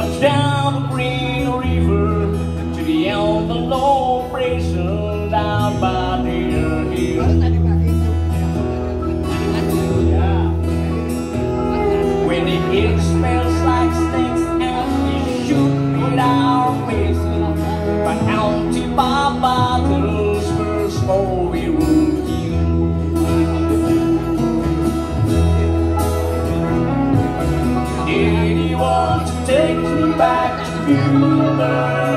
runs down the Green River to the Alamo Basin down by Deer Hill. When the air smells like snakes and we shoot with our faces, but out to Barbados first for we will heal. Did you want to take me back to Cuba?